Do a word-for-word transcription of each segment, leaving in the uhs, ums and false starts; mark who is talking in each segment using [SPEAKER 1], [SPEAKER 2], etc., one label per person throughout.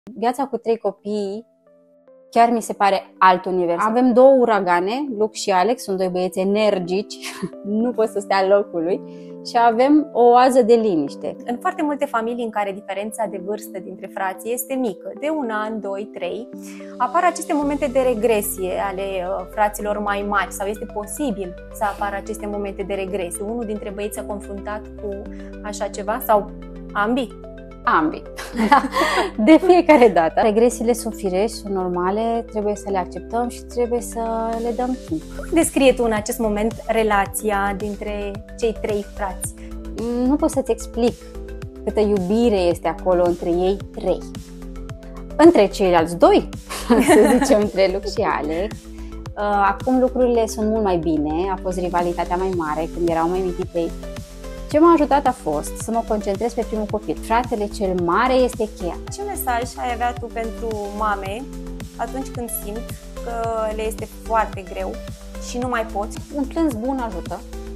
[SPEAKER 1] Viața cu trei copii chiar mi se pare alt univers. Avem două uragane, Luc și Alex, sunt doi băieți energici, nu pot să stea locului, și avem o oază de liniște.
[SPEAKER 2] În foarte multe familii în care diferența de vârstă dintre frații este mică, de un an, doi, trei, apar aceste momente de regresie ale fraților mai mari sau este posibil să apară aceste momente de regresie. Unul dintre băieți s-a confruntat cu așa ceva sau ambii?
[SPEAKER 1] Ambii. De fiecare dată. Regresiile sunt firești, sunt normale, trebuie să le acceptăm și trebuie să le dăm timp.
[SPEAKER 2] Descrie tu în acest moment relația dintre cei trei frați.
[SPEAKER 1] Nu pot să-ți explic câtă iubire este acolo între ei trei. Între ceilalți doi, să zicem, între Luc și Alex. Acum lucrurile sunt mult mai bine, a fost rivalitatea mai mare când erau mai mici ei. Ce m-a ajutat a fost să mă concentrez pe primul copil. Fratele cel mare este cheia.
[SPEAKER 2] Ce mesaj ai avea tu pentru mame atunci când simt că le este foarte greu și nu mai poți?
[SPEAKER 1] Un plâns bun ajută.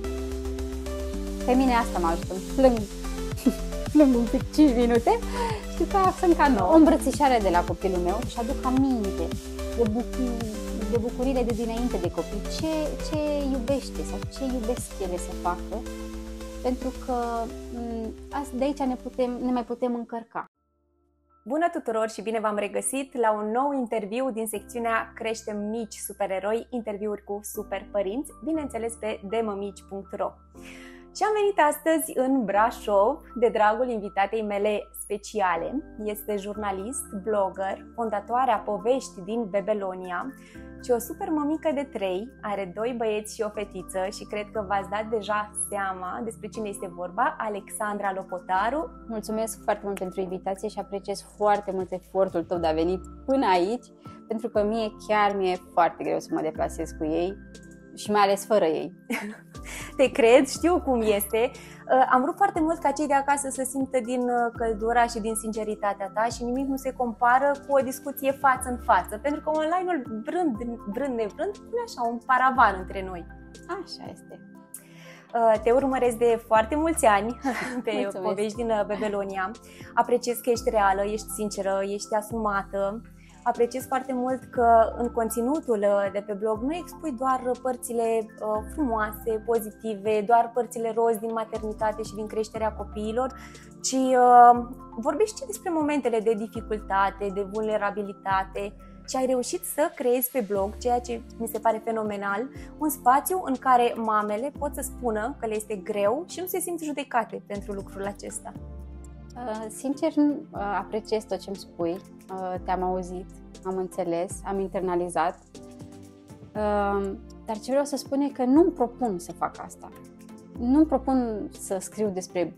[SPEAKER 1] Pe mine asta mă ajută. Plâng, plâng un pic cinci minute și după aia sunt ca nou. O îmbrățișare de la copilul meu și aduc aminte de, bucur, de bucurile de dinainte de copil. Ce, ce iubește sau ce iubesc ele să facă. Pentru că de aici ne, putem, ne mai putem încărca.
[SPEAKER 2] Bună tuturor și bine v-am regăsit la un nou interviu din secțiunea Creștem mici supereroi, interviuri cu super părinți, bineînțeles pe demămici punct ro. Și am venit astăzi în Brașov de dragul invitatei mele speciale. Este jurnalist, blogger, fondatoarea Povești din Bebelonia și o super mămică de trei, are doi băieți și o fetiță și cred că v-ați dat deja seama despre cine este vorba, Alexandra Lopotaru.
[SPEAKER 1] Mulțumesc foarte mult pentru invitație și apreciez foarte mult efortul tău de a veni până aici, pentru că mie chiar mi-e foarte greu să mă deplasez cu ei și mai ales fără ei.
[SPEAKER 2] Te cred, știu cum este. Am vrut foarte mult ca cei de acasă să simtă din căldura și din sinceritatea ta și nimic nu se compară cu o discuție față în față, pentru că online-ul, vrând, vrând nevrând, pune așa un paravan între noi.
[SPEAKER 1] Așa este.
[SPEAKER 2] Te urmăresc de foarte mulți ani pe
[SPEAKER 1] Mulțumesc.
[SPEAKER 2] Povești din Bebelonia. Apreciez că ești reală, ești sinceră, ești asumată. Apreciez foarte mult că în conținutul de pe blog nu expui doar părțile frumoase, pozitive, doar părțile roz din maternitate și din creșterea copiilor, ci uh, vorbești și despre momentele de dificultate, de vulnerabilitate și ai reușit să creezi pe blog, ceea ce mi se pare fenomenal, un spațiu în care mamele pot să spună că le este greu și nu se simt judecate pentru lucrul acesta.
[SPEAKER 1] Uh, sincer, uh, apreciez tot ce îmi spui, uh, te-am auzit, am înțeles, am internalizat, uh, dar ce vreau să spun e că nu-mi propun să fac asta. Nu-mi propun să scriu despre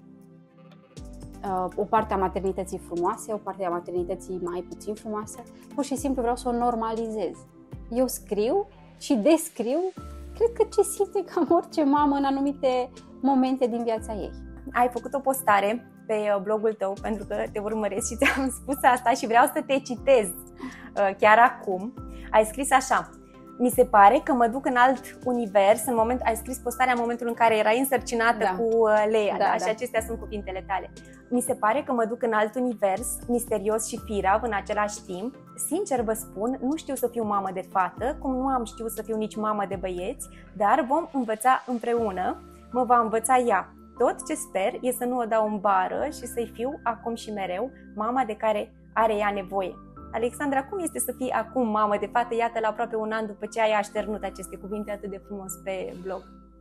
[SPEAKER 1] uh, o parte a maternității frumoase, o parte a maternității mai puțin frumoasă, pur și simplu vreau să o normalizez. Eu scriu și descriu, cred că ce simte cam orice mamă în anumite momente din viața ei.
[SPEAKER 2] Ai făcut o postare pe blogul tău, pentru că te urmăresc și ți-am spus asta și vreau să te citez chiar acum. Ai scris așa: mi se pare că mă duc în alt univers, în moment, ai scris postarea în momentul în care erai însărcinată da. cu Leia, da, da? Și da. Acestea sunt cuvintele tale. Mi se pare că mă duc în alt univers, misterios și firav în același timp. Sincer vă spun, nu știu să fiu mamă de fată, cum nu am știut să fiu nici mamă de băieți, dar vom învăța împreună, mă va învăța ea. Tot ce sper e să nu o dau în bară și să-i fiu acum și mereu mama de care are ea nevoie. Alexandra, cum este să fii acum mamă de fată, iată, la aproape un an după ce ai așternut aceste cuvinte atât de frumos pe blog?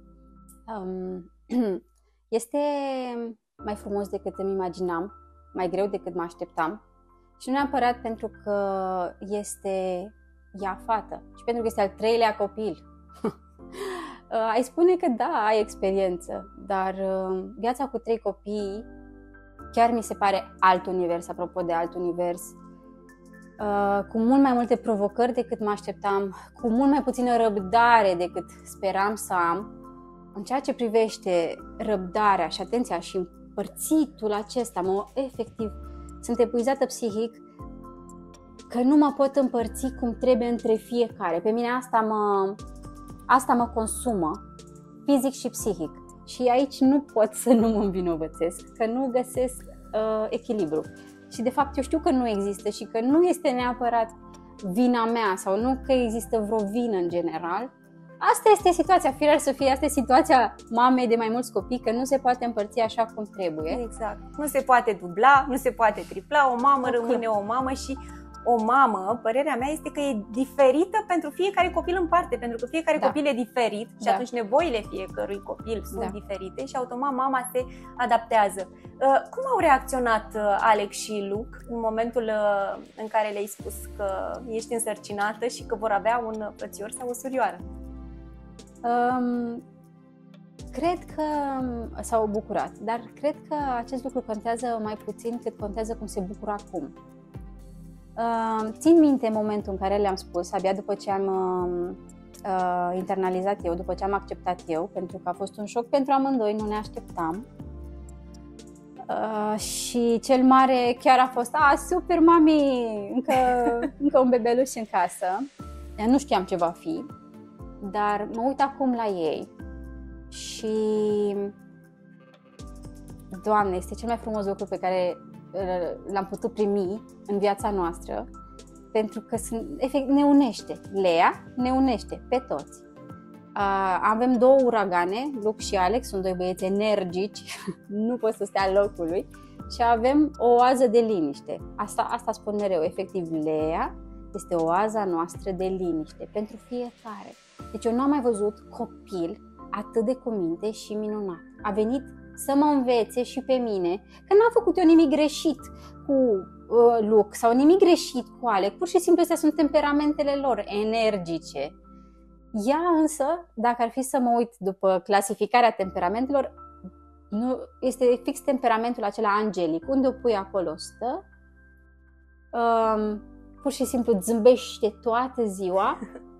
[SPEAKER 1] Um, este mai frumos decât îmi imaginam, mai greu decât mă așteptam și nu neapărat pentru că este ea fată, ci pentru că este al treilea copil. Uh, ai spune că da, ai experiență, dar uh, viața cu trei copii chiar mi se pare alt univers, apropo de alt univers, uh, cu mult mai multe provocări decât mă așteptam, cu mult mai puțină răbdare decât speram să am. În ceea ce privește răbdarea și atenția și împărțitul acesta, mă, efectiv, sunt epuizată psihic că nu mă pot împărți cum trebuie între fiecare. Pe mine asta mă... Asta mă consumă, fizic și psihic. Și aici nu pot să nu mă învinovățesc, că nu găsesc uh, echilibru. și de fapt eu știu că nu există și că nu este neapărat vina mea sau nu că există vreo vină în general. Asta este situația, firar să fie, asta e situația mamei de mai mulți copii, că nu se poate împărți așa cum trebuie.
[SPEAKER 2] Exact. Nu se poate dubla, nu se poate tripla, o mamă okay. rămâne o mamă și o mamă, părerea mea este că e diferită pentru fiecare copil în parte, pentru că fiecare da. copil e diferit și da. atunci nevoile fiecărui copil sunt da. diferite și automat mama se adaptează. Cum au reacționat Alex și Luc în momentul în care le-ai spus că ești însărcinată și că vor avea un frățior sau o surioară?
[SPEAKER 1] Um, cred că s-au bucurat, dar cred că acest lucru contează mai puțin cât contează cum se bucură acum. Uh, țin minte momentul în care le-am spus, abia după ce am uh, internalizat eu, după ce am acceptat eu, pentru că a fost un șoc pentru amândoi, nu ne așteptam. Uh, și cel mare chiar a fost, a, super mami, încă, încă un bebeluș în casă. Nu știam ce va fi, dar mă uit acum la ei și, Doamne, este cel mai frumos lucru pe care l-am putut primi în viața noastră, pentru că sunt, efect, ne unește. Lea ne unește pe toți. Uh, avem două uragane, Luc și Alex, sunt doi băieți energici, nu pot să stea locului, și avem o oază de liniște. Asta, asta spun mereu, efectiv, Lea este oaza noastră de liniște pentru fiecare. Deci eu nu am mai văzut copil atât de cuminte și minunat. A venit să mă învețe și pe mine că n-am făcut eu nimic greșit cu uh, Luc sau nimic greșit cu Alex, pur și simplu astea sunt temperamentele lor energice. Ea însă, dacă ar fi să mă uit după clasificarea temperamentelor, nu, este fix temperamentul acela angelic. Unde o pui acolo stă, um, pur și simplu zâmbește toată ziua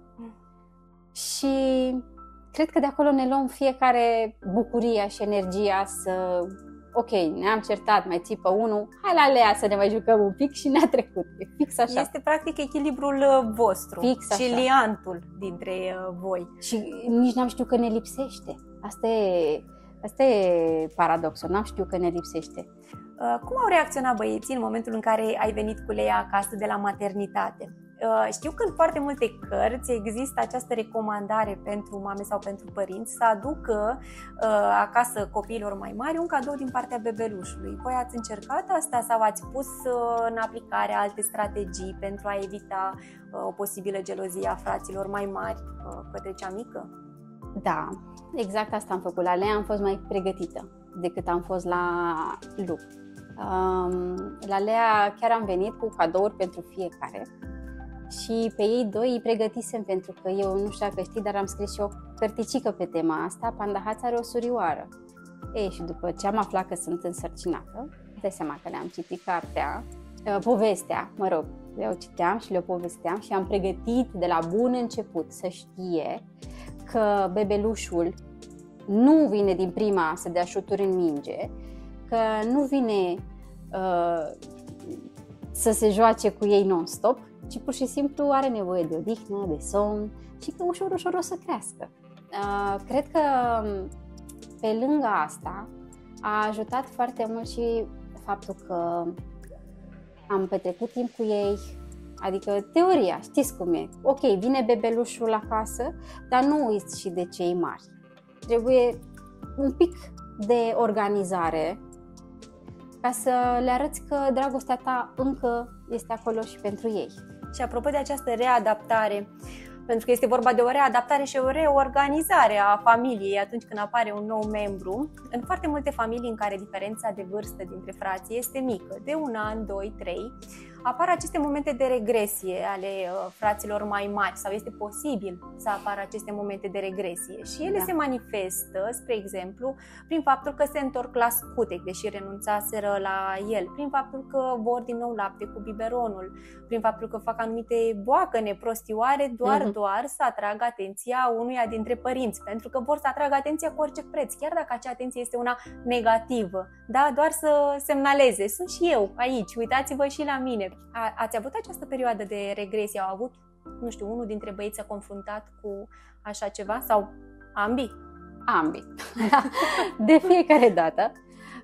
[SPEAKER 1] și cred că de acolo ne luăm fiecare bucuria și energia să, ok, ne-am certat, mai țipă unul, hai la Lea să ne mai jucăm un pic și ne-a trecut. E fix așa.
[SPEAKER 2] Este practic echilibrul vostru
[SPEAKER 1] fix
[SPEAKER 2] și liantul dintre voi.
[SPEAKER 1] Și nici n-am știut că ne lipsește. Asta e, asta e paradoxul, n-am știut că ne lipsește.
[SPEAKER 2] Cum au reacționat băieții în momentul în care ai venit cu Lea acasă de la maternitate? Știu că în foarte multe cărți există această recomandare pentru mame sau pentru părinți să aducă acasă copiilor mai mari un cadou din partea bebelușului. Voi ați încercat asta sau ați pus în aplicare alte strategii pentru a evita o posibilă gelozie a fraților mai mari către cea mică?
[SPEAKER 1] Da, exact asta am făcut. La Lea am fost mai pregătită decât am fost la Luc. La Lea chiar am venit cu cadouri pentru fiecare. Și pe ei doi îi pregătisem, pentru că eu nu știu dacă știi, dar am scris și o cărticică pe tema asta. Pandahaț are o surioară. Ei, și după ce am aflat că sunt însărcinată, dai seama că le-am citit cartea, povestea, mă rog, le-o citeam și le-o povesteam și am pregătit de la bun început să știe că bebelușul nu vine din prima să dea șuturi în minge, că nu vine uh, să se joace cu ei non-stop, ci pur și simplu are nevoie de odihnă, de somn și că ușor, ușor o să crească. Uh, cred că pe lângă asta a ajutat foarte mult și faptul că am petrecut timp cu ei, adică teoria, știți cum e. Ok, vine bebelușul acasă, dar nu uiți și de cei mari. Trebuie un pic de organizare ca să le arăți că dragostea ta încă este acolo și pentru ei.
[SPEAKER 2] Și apropo de această readaptare, pentru că este vorba de o readaptare și o reorganizare a familiei atunci când apare un nou membru, în foarte multe familii în care diferența de vârstă dintre frații este mică, de un an, doi, trei, apar aceste momente de regresie ale uh, fraților mai mari sau este posibil să apară aceste momente de regresie și ele da. se manifestă, spre exemplu, prin faptul că se întorc la scutec, deși renunțaseră la el, prin faptul că vor din nou lapte cu biberonul, prin faptul că fac anumite boacăne, prostioare, doar, uh-huh. doar să atragă atenția unuia dintre părinți, pentru că vor să atragă atenția cu orice preț, chiar dacă acea atenție este una negativă, da? Doar să semnaleze, sunt și eu aici, uitați-vă și la mine. A, ați avut această perioadă de regresie? Au avut, nu știu, unul dintre băieți s-a confruntat cu așa ceva sau ambii?
[SPEAKER 1] Ambii. De fiecare dată.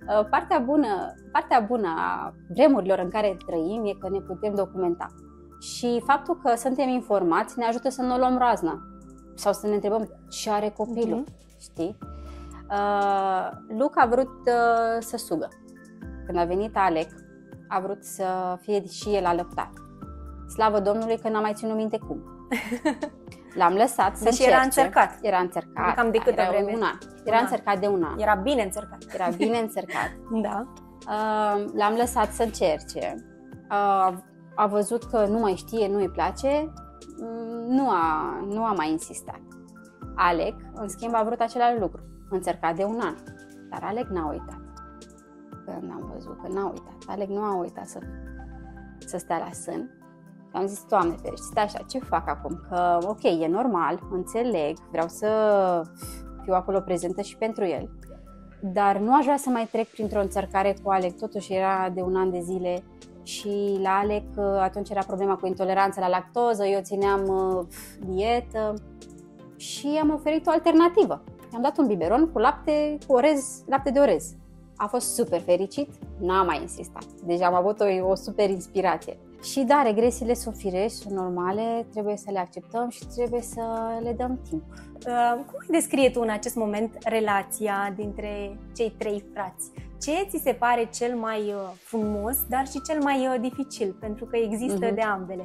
[SPEAKER 1] Partea bună, partea bună a vremurilor în care trăim e că ne putem documenta. Și faptul că suntem informați ne ajută să nu o luăm razna sau să ne întrebăm ce are copilul, mm-hmm. știi? Uh, Luca a vrut uh, să sugă. Când a venit Alec, a vrut să fie și el alăptat. Slavă Domnului că n-a mai ținut minte cum. L-am lăsat să încerce.
[SPEAKER 2] era înțărcat.
[SPEAKER 1] Era înțărcat.
[SPEAKER 2] Cam de câtă
[SPEAKER 1] era
[SPEAKER 2] vreme?
[SPEAKER 1] Un an. Era
[SPEAKER 2] un
[SPEAKER 1] înțărcat
[SPEAKER 2] an.
[SPEAKER 1] de un an.
[SPEAKER 2] Era bine înțărcat.
[SPEAKER 1] Era bine înțărcat.
[SPEAKER 2] Da.
[SPEAKER 1] Uh, l-am lăsat să încerce. Uh, a văzut că nu mai știe, nu îi place. Uh, nu, a, nu a mai insistat. Alec, în schimb, a vrut același lucru. Înțărcat de un an. Dar Alec n-a uitat. Când am văzut că n-a uitat. Alec nu a uitat să, să stea la sân. Am zis, Doamne ferește, stai așa, ce fac acum? Că, ok, e normal, înțeleg, vreau să fiu acolo prezentă și pentru el. Dar nu aș vrea să mai trec printr-o înțărcare cu Alec, totuși era de un an de zile și la Alec atunci era problema cu intoleranța la lactoză, eu țineam uh, dietă și am oferit o alternativă. I-am dat un biberon cu lapte, cu orez, lapte de orez. A fost super fericit, n-a mai insistat. Deja am avut o, o super inspirație. Și da, regresiile sunt firești, sunt normale, trebuie să le acceptăm și trebuie să le dăm timp.
[SPEAKER 2] Uh, cum îi descrie tu în acest moment relația dintre cei trei frați? Ce ți se pare cel mai uh, frumos, dar și cel mai uh, dificil? Pentru că există uh-huh. de ambele.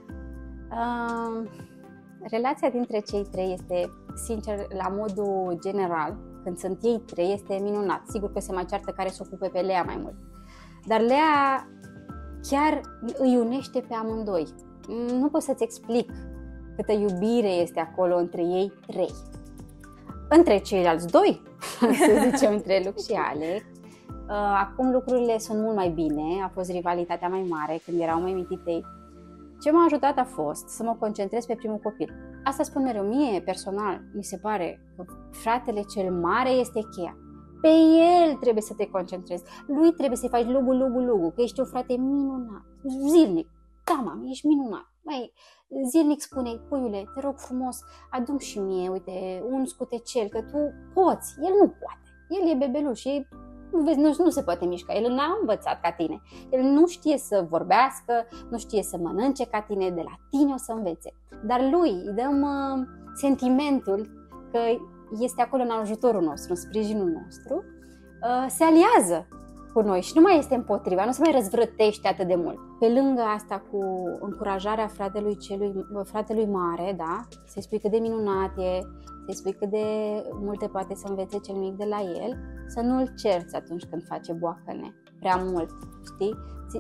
[SPEAKER 1] Uh, relația dintre cei trei este, sincer, la modul general, când sunt ei trei, este minunat. Sigur că se mai ceartă care se ocupe pe Lea mai mult. Dar Lea chiar îi unește pe amândoi. Nu pot să-ți explic câtă iubire este acolo între ei trei. Între ceilalți doi, să zicem, între Luc și Alec, acum lucrurile sunt mult mai bine, a fost rivalitatea mai mare când erau mai mititei. Ce m-a ajutat a fost să mă concentrez pe primul copil. Asta spun mereu, mie personal, mi se pare că fratele cel mare este cheia. Pe el trebuie să te concentrezi. Lui trebuie să-i faci lugu, lugu, lugu, că ești un frate minunat. Zilnic. Da, mami, ești minunat. Mai zilnic spune, puiule, te rog frumos, adu-mi și mie, uite, un scutecel, că tu poți. El nu poate. El e bebeluș și nu, vezi, nu, nu se poate mișca. El n-a învățat ca tine. El nu știe să vorbească, nu știe să mănânce ca tine, de la tine o să învețe. Dar lui îi dăm uh, sentimentul că este acolo în ajutorul nostru, în sprijinul nostru, se aliază cu noi și nu mai este împotriva, nu se mai răzvrătește atât de mult. Pe lângă asta, cu încurajarea fratelui, celui, fratelui mare, da? Să-i spui cât de minunat e, să-i spui cât de multe poate să învețe cel mic de la el, să nu-l cerți atunci când face boacăne prea mult, știi?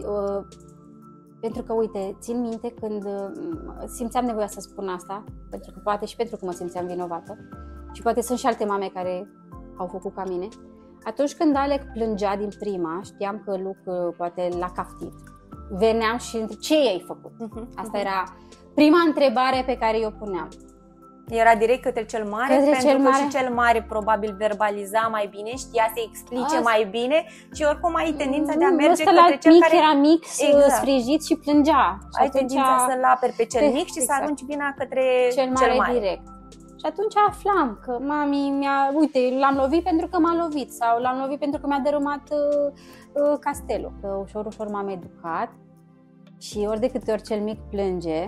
[SPEAKER 1] Pentru că, uite, țin minte când simțeam nevoia să spun asta, pentru că poate și pentru că mă simțeam vinovată, și poate sunt și alte mame care au făcut ca mine. Atunci când Alec plângea din prima, știam că Luc poate l-a caftit. Veneam și ce i-ai făcut? Asta era prima întrebare pe care eu puneam.
[SPEAKER 2] Era direct către cel mare,
[SPEAKER 1] către
[SPEAKER 2] pentru
[SPEAKER 1] cel
[SPEAKER 2] că
[SPEAKER 1] mare.
[SPEAKER 2] Și cel mare probabil verbaliza mai bine, știa să explice
[SPEAKER 1] Asta.
[SPEAKER 2] mai bine și oricum ai tendința de a merge
[SPEAKER 1] către
[SPEAKER 2] la
[SPEAKER 1] cel mic
[SPEAKER 2] care
[SPEAKER 1] era mic,
[SPEAKER 2] exact.
[SPEAKER 1] sfrijit și plângea. Și
[SPEAKER 2] ai
[SPEAKER 1] atunci
[SPEAKER 2] tendința să-l aperi pe cel mic și
[SPEAKER 1] exact.
[SPEAKER 2] să arunci vina către
[SPEAKER 1] cel mare,
[SPEAKER 2] cel mare.
[SPEAKER 1] direct. Și atunci aflam că mami mi-a, uite, l-am lovit pentru că m-a lovit sau l-am lovit pentru că mi-a dărâmat uh, uh, castelul. Că ușor, ușor m-am educat și ori de câte ori cel mic plânge,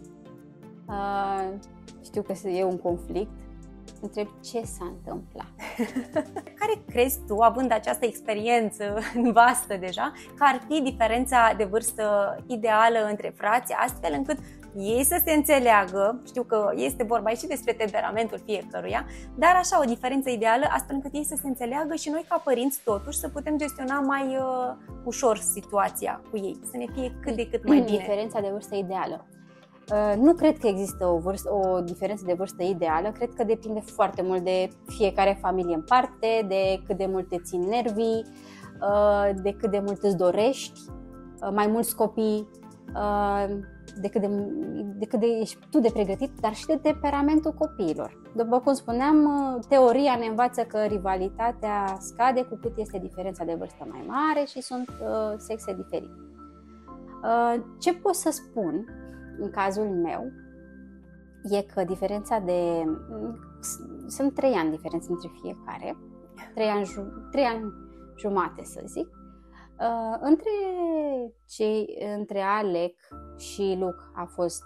[SPEAKER 1] uh, știu că e un conflict, întreb ce s-a întâmplat.
[SPEAKER 2] Care crezi tu, având această experiență vastă deja, că ar fi diferența de vârstă ideală între frați, astfel încât ei să se înțeleagă, știu că este vorba și despre temperamentul fiecăruia, dar așa o diferență ideală, astfel încât ei să se înțeleagă și noi ca părinți totuși să putem gestiona mai uh, ușor situația cu ei, să ne fie cât de cât mai bine.
[SPEAKER 1] Diferența de vârstă ideală. Uh, nu cred că există o, vârstă, o diferență de vârstă ideală, cred că depinde foarte mult de fiecare familie în parte, de cât de mult te țin nervii, uh, de cât de mult îți dorești, uh, mai mulți copii, uh, de cât de, de cât de ești tu de pregătit, dar și de temperamentul copiilor. După cum spuneam, teoria ne învață că rivalitatea scade cu cât este diferența de vârstă mai mare și sunt uh, sexe diferite. Uh, ce pot să spun în cazul meu e că diferența de... Sunt trei ani diferență între fiecare. Trei ani, trei ani jumate, să zic. Uh, între, cei, între Alec și Luke a fost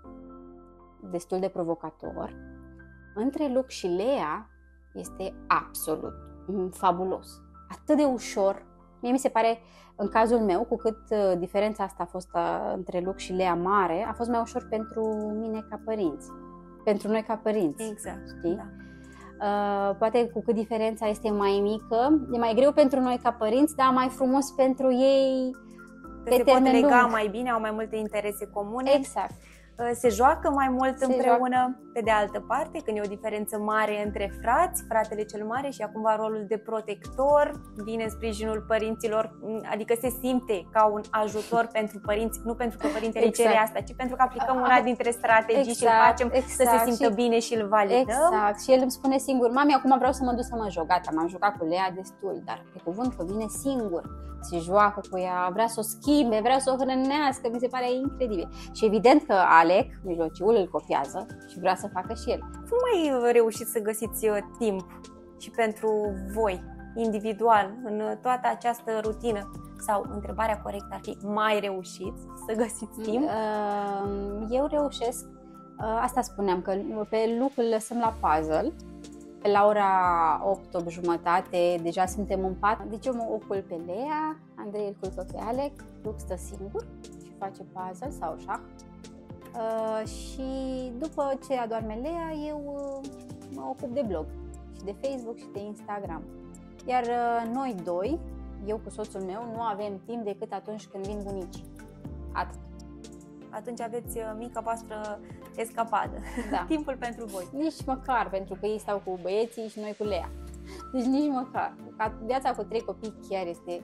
[SPEAKER 1] destul de provocator. Între Luke și Lea este absolut fabulos. Atât de ușor. Mie mi se pare, în cazul meu, cu cât uh, diferența asta a fost uh, între Luke și Lea mare, a fost mai ușor pentru mine ca părinți. Pentru noi ca părinți.
[SPEAKER 2] Exact,
[SPEAKER 1] știi?
[SPEAKER 2] da.
[SPEAKER 1] Uh, poate cu cât diferența este mai mică, e mai greu pentru noi ca părinți, dar mai frumos pentru ei
[SPEAKER 2] că
[SPEAKER 1] pe
[SPEAKER 2] se pot
[SPEAKER 1] termen
[SPEAKER 2] lega
[SPEAKER 1] lung.
[SPEAKER 2] mai bine, au mai multe interese comune.
[SPEAKER 1] Exact.
[SPEAKER 2] Se joacă mai mult
[SPEAKER 1] Se
[SPEAKER 2] împreună.
[SPEAKER 1] joacă.
[SPEAKER 2] Pe de altă parte, când e o diferență mare între frați, fratele cel mare și acum rolul de protector vine în sprijinul părinților, adică se simte ca un ajutor pentru părinți, nu pentru că părintele
[SPEAKER 1] Exact.
[SPEAKER 2] cere asta, ci pentru că aplicăm una dintre strategii
[SPEAKER 1] Exact,
[SPEAKER 2] și îl facem
[SPEAKER 1] exact.
[SPEAKER 2] să se simtă
[SPEAKER 1] Și-
[SPEAKER 2] bine și îl validăm.
[SPEAKER 1] Exact. Și el îmi spune singur: mami, acum vreau să mă duc să mă joc. Gata, m-am jucat cu Lea destul, dar pe cuvânt că vine singur. Se joacă cu ea, vrea să o schimbe, vrea să o hrănească, mi se pare incredibil. Și evident că Alec, mijlociul, îl copiază și vrea să facă și el.
[SPEAKER 2] Cum ai reușit să găsiți uh, timp și pentru voi, individual, în uh, toată această rutină? Sau, întrebarea corectă ar fi, mai reușiți să găsiți timp?
[SPEAKER 1] Uh, Eu reușesc, uh, asta spuneam, că pe Luke îl lăsăm la puzzle. Pe la ora opt, opt jumătate, deja suntem în pat. Deci eu mă ocul pe Lea, Andrei îl culcă pe Alec, Luke stă singur și face puzzle sau șah. Uh, și după ce adorme Lea, eu uh, mă ocup de blog și de Facebook și de Instagram. Iar uh, noi doi, eu cu soțul meu, nu avem timp decât atunci când vin bunicii. Atât.
[SPEAKER 2] Atunci aveți uh, mica voastră escapadă,
[SPEAKER 1] Da.
[SPEAKER 2] timpul pentru voi.
[SPEAKER 1] Nici măcar, pentru că ei stau cu băieții și noi cu Lea. Deci nici măcar. Ca viața cu trei copii chiar este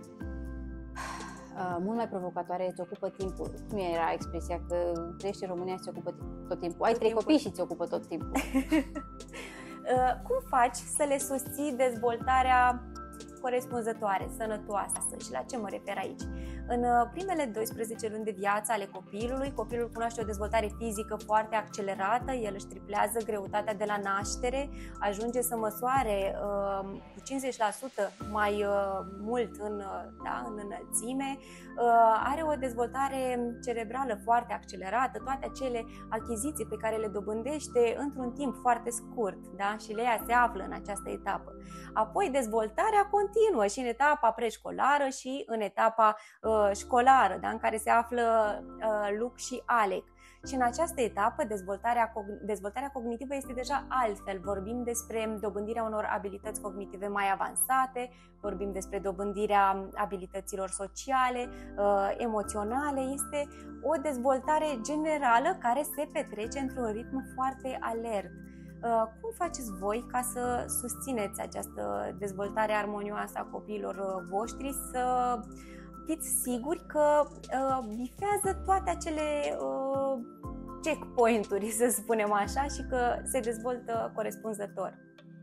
[SPEAKER 1] uh, mult mai provocatoare, îți ocupă timpul. Cum era expresia că trăiești în România și ți ocupă tot timpul? Ai
[SPEAKER 2] Tot
[SPEAKER 1] trei
[SPEAKER 2] timpul.
[SPEAKER 1] copii și ți ocupă tot timpul.
[SPEAKER 2] Uh, cum faci să le susții dezvoltarea corespunzătoare, sănătoasă? Și la ce mă refer aici? În uh, primele doisprezece luni de viață ale copilului, copilul cunoaște o dezvoltare fizică foarte accelerată, el își triplează greutatea de la naștere, ajunge să măsoare uh, cu cincizeci la sută mai uh, mult în, uh, da, în înălțime, uh, are o dezvoltare cerebrală foarte accelerată, toate acele achiziții pe care le dobândește într-un timp foarte scurt, da? Și Lea se află în această etapă. Apoi dezvoltarea continuă și în etapa preșcolară și în etapa uh, școlară, da? În care se află uh, Luke și Alec. Și în această etapă, dezvoltarea, dezvoltarea cognitivă este deja altfel. Vorbim despre dobândirea unor abilități cognitive mai avansate, vorbim despre dobândirea abilităților sociale, uh, emoționale. Este o dezvoltare generală care se petrece într-un ritm foarte alert. Cum faceți voi ca să susțineți această dezvoltare armonioasă a copiilor voștri, să fiți siguri că uh, bifează toate acele uh, checkpoint-uri, să spunem așa, și că se dezvoltă corespunzător?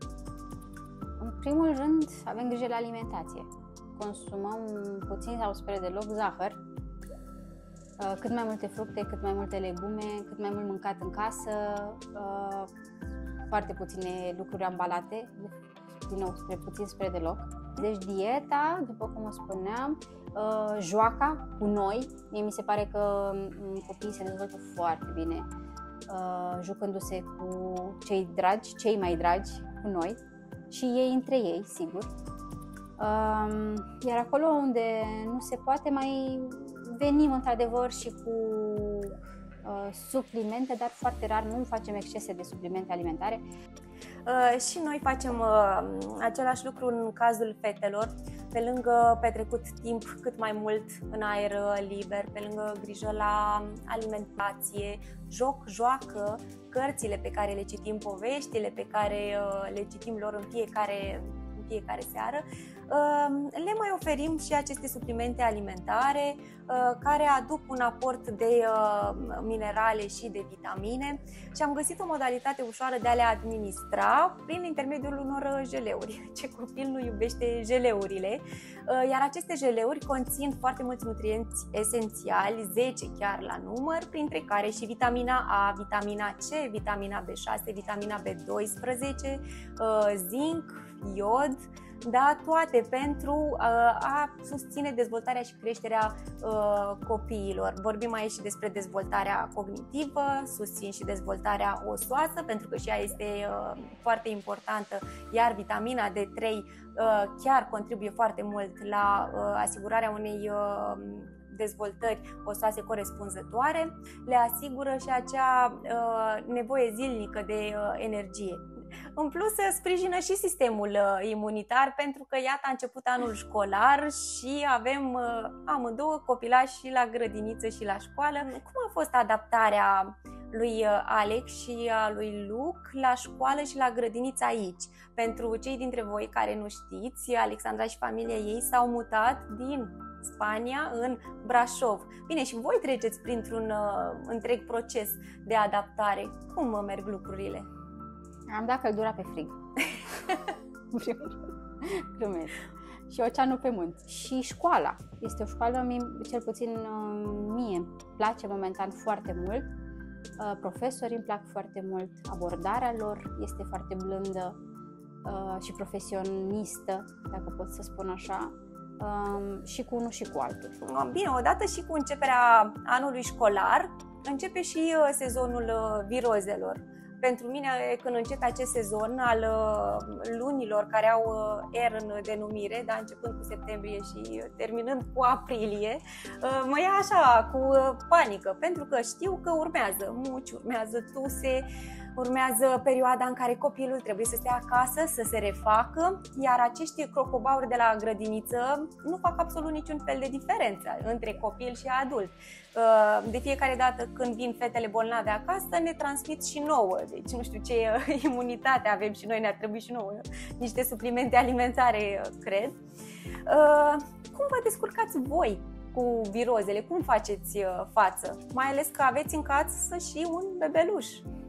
[SPEAKER 1] În primul rând, avem grijă la alimentație. Consumăm puțin sau spre deloc zahăr, cât mai multe fructe, cât mai multe legume, cât mai mult mâncat în casă, foarte puține lucruri ambalate, din nou spre puțin spre deloc. Deci dieta, după cum o spuneam, joaca cu noi. Mie mi se pare că copiii se dezvoltă foarte bine jucându-se cu cei dragi, cei mai dragi cu noi și ei între ei, sigur. Iar acolo unde nu se poate, mai venim într-adevăr și cu uh, suplimente, dar foarte rar, nu facem excese de suplimente alimentare.
[SPEAKER 2] Uh, și noi facem uh, același lucru în cazul fetelor, pe lângă petrecut timp cât mai mult în aer liber, pe lângă grijă la alimentație, joc, joacă, cărțile pe care le citim, poveștile pe care uh, le citim lor în fiecare fiecare seară, le mai oferim și aceste suplimente alimentare care aduc un aport de minerale și de vitamine și am găsit o modalitate ușoară de a le administra prin intermediul unor jeleuri. Ce copil nu iubește jeleurile? Iar aceste jeleuri conțin foarte mulți nutrienți esențiali, zece chiar la număr, printre care și vitamina A, vitamina C, vitamina B șase, vitamina B doisprezece, zinc, iod, da toate pentru uh, a susține dezvoltarea și creșterea uh, copiilor. Vorbim aici și despre dezvoltarea cognitivă, susțin și dezvoltarea osoasă, pentru că și ea este uh, foarte importantă, iar vitamina D trei uh, chiar contribuie foarte mult la uh, asigurarea unei uh, dezvoltări osoase corespunzătoare, le asigură și acea uh, nevoie zilnică de uh, energie. În plus, sprijină și sistemul uh, imunitar, pentru că iată a început anul școlar și avem uh, amândouă copilași și la grădiniță și la școală. Cum a fost adaptarea lui Alex și a lui Luc la școală și la grădiniță aici? Pentru cei dintre voi care nu știți, Alexandra și familia ei s-au mutat din Spania în Brașov. Bine, și voi treceți printr-un uh, întreg proces de adaptare. Cum merg lucrurile?
[SPEAKER 1] Am dat căldura pe frig. Glumesc. Și oceanul pe munți. Și școala. Este o școală, cel puțin mie, îmi place momentan foarte mult. Profesorii îmi plac foarte mult. Abordarea lor este foarte blândă și profesionistă, dacă pot să spun așa. Și cu unul și cu altul.
[SPEAKER 2] Bine, odată și cu începerea anului școlar, începe și sezonul virozelor. Pentru mine, când începe acest sezon al lunilor care au R în denumire, da, începând cu septembrie și terminând cu aprilie, mă ia așa cu panică, pentru că știu că urmează muci, urmează tuse, urmează perioada în care copilul trebuie să stea acasă, să se refacă, iar acești crocobauri de la grădiniță nu fac absolut niciun fel de diferență între copil și adult. De fiecare dată când vin fetele bolnave acasă, ne transmit și nouă. Deci nu știu ce imunitate avem și noi, ne-ar trebui și nouă niște suplimente alimentare, cred. Cum vă descurcați voi cu virozele? Cum faceți față? Mai ales că aveți în casă și un bebeluș.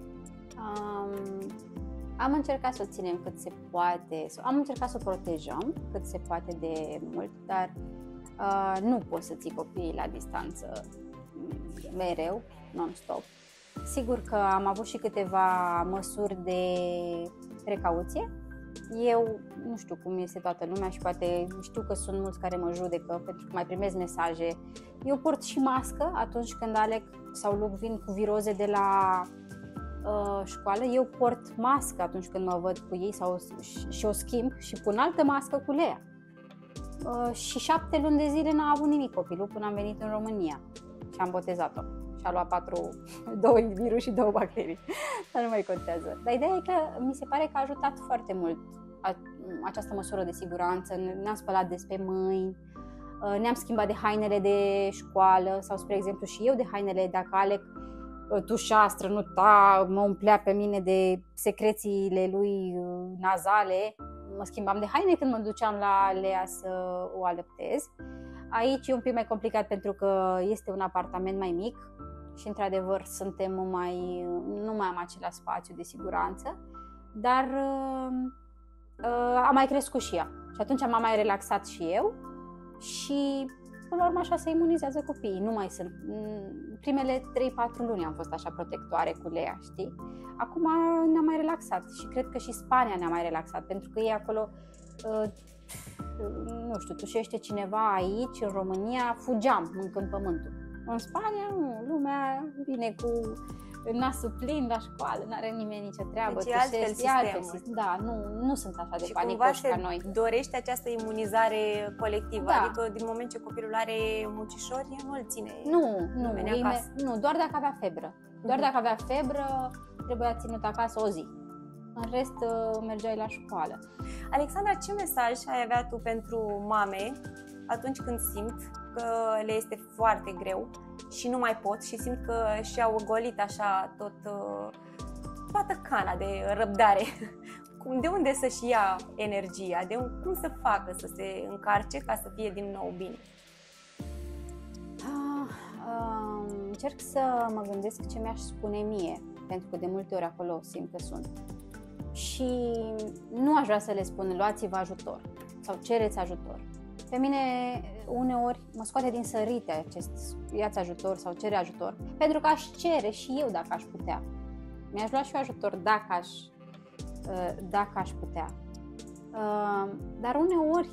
[SPEAKER 1] Um, am încercat să o ținem cât se poate, am încercat să o protejăm cât se poate de mult, dar uh, nu poți să ții copiii la distanță mereu, non-stop. Sigur că am avut și câteva măsuri de precauție. Eu nu știu cum este toată lumea și poate știu că sunt mulți care mă judecă pentru că mai primesc mesaje. Eu port și mască atunci când Alec sau Luc vin cu viroze de la uh, școală. Eu port mască atunci când mă văd cu ei sau, și, și o schimb și pun altă mască cu Lea. Uh, și șapte luni de zile n-a avut nimic copilul până am venit în România și am botezat-o. Și a luat patru, două virus și două bacterii, dar nu mai contează. Dar ideea e că mi se pare că a ajutat foarte mult a, această măsură de siguranță. Ne-am spălat des pe mâini, ne-am schimbat de hainele de școală sau, spre exemplu, și eu de hainele, dacă Alec tușa, strănuta, mă umplea pe mine de secrețiile lui nazale, mă schimbam de haine când mă duceam la Lea să o alăptez. Aici e un pic mai complicat pentru că este un apartament mai mic și, într-adevăr, suntem mai, nu mai am același spațiu de siguranță, dar uh, am mai crescut și ea. Și atunci m-am mai relaxat și eu și, până la urmă, așa se imunizează copiii. Nu mai sunt. Primele trei patru luni am fost așa protectoare cu Lea, știi? Acum ne-am mai relaxat și cred că și Spania ne-a mai relaxat, pentru că ei acolo... Uh, nu știu, tușește cineva aici, în România, fugeam mâncând pământul. În Spania, nu, lumea vine cu nasul plin la școală, n-are nimeni nicio treabă.
[SPEAKER 2] Deci e altfel sistemul.
[SPEAKER 1] Da, nu, nu sunt așa de
[SPEAKER 2] și
[SPEAKER 1] panicoși ca noi.
[SPEAKER 2] Dorește această imunizare colectivă,
[SPEAKER 1] da.
[SPEAKER 2] Adică din moment ce copilul are mucișori, nu îl ține
[SPEAKER 1] nu, nu,
[SPEAKER 2] acasă.
[SPEAKER 1] Nu, doar dacă avea febră. Doar dacă avea febră, trebuia ținut acasă o zi. În rest, mergeai la școală.
[SPEAKER 2] Alexandra, ce mesaj ai avea tu pentru mame atunci când simt că le este foarte greu și nu mai pot și simt că și-au golit așa tot, toată cana de răbdare? De unde să-și ia energia? De un, cum să facă să se încarce ca să fie din nou bine?
[SPEAKER 1] Ah, uh, încerc să mă gândesc ce mi-aș spune mie, pentru că de multe ori acolo simt că sunt. Și nu aș vrea să le spun luați-vă ajutor sau cereți ajutor. Pe mine uneori mă scoate din sărite acest ia-ți ajutor sau cere ajutor, pentru că aș cere și eu dacă aș putea. Mi-aș lua și eu ajutor dacă aș, dacă aș putea. Uh, dar uneori,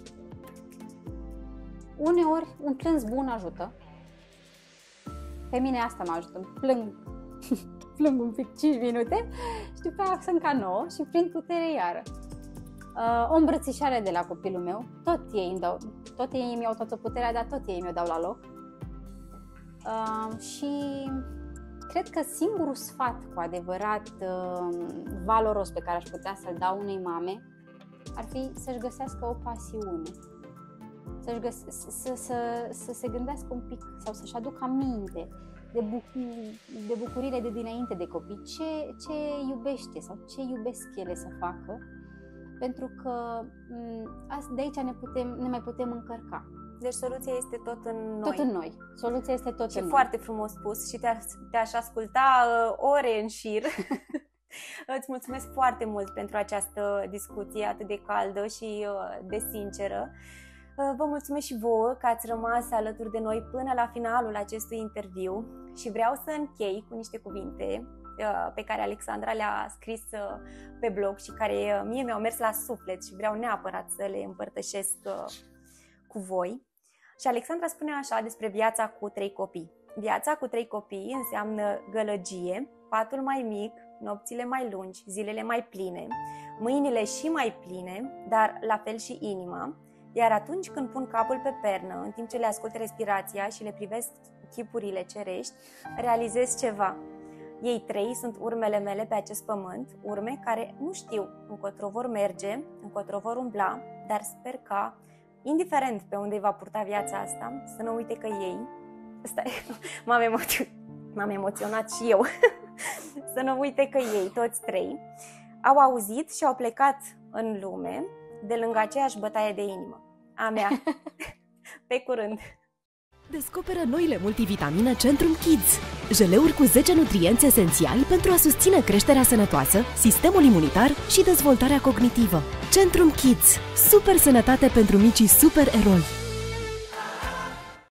[SPEAKER 1] uneori un plâns bun ajută. Pe mine asta mă ajută. Plâng, plâng un pic cinci minute și după aia sunt ca nouă și prind putere iară. Uh, o îmbrățișare de la copilul meu, tot ei îmi dau, tot ei îmi iau toată puterea, dar tot ei mi-o dau la loc. Uh, și cred că singurul sfat cu adevărat uh, valoros pe care aș putea să-l dau unei mame ar fi să-și găsească o pasiune, să-și găse- să, să, să se gândească un pic sau să-și aducă aminte de, buc- de bucurile de dinainte de copii, ce, ce iubește sau ce iubesc ele să facă, pentru că de aici ne, putem, ne mai putem încărca.
[SPEAKER 2] Deci soluția este tot în noi.
[SPEAKER 1] Tot în noi. Soluția este tot
[SPEAKER 2] și
[SPEAKER 1] în noi.
[SPEAKER 2] foarte frumos spus și te-aș, te-aș asculta uh, ore în șir. Îți mulțumesc foarte mult pentru această discuție atât de caldă și uh, de sinceră. Uh, vă mulțumesc și vouă că ați rămas alături de noi până la finalul acestui interviu și vreau să închei cu niște cuvinte uh, pe care Alexandra le-a scris uh, pe blog și care uh, mie mi-au mers la suflet și vreau neapărat să le împărtășesc uh, cu voi. Și Alexandra spune așa despre viața cu trei copii. Viața cu trei copii înseamnă gălăgie, patul mai mic, nopțile mai lungi, zilele mai pline, mâinile și mai pline, dar la fel și inima, iar atunci când pun capul pe pernă, în timp ce le ascult respirația și le privesc chipurile cerești, realizez ceva. Ei trei sunt urmele mele pe acest pământ, urme care nu știu încotro vor merge, încotro vor umbla, dar sper ca, indiferent pe unde va purta viața asta, să nu uite că ei, stai, m-am, emoționat, m-am emoționat și eu, să nu uite că ei, toți trei, au auzit și au plecat în lume de lângă aceeași bătaie de inimă, a mea. Pe curând!
[SPEAKER 3] Descoperă noile multivitamine Centrum Kids. Jeleuri cu zece nutrienți esențiali pentru a susține creșterea sănătoasă, sistemul imunitar și dezvoltarea cognitivă. Centrum Kids. Super sănătate pentru micii supereroi.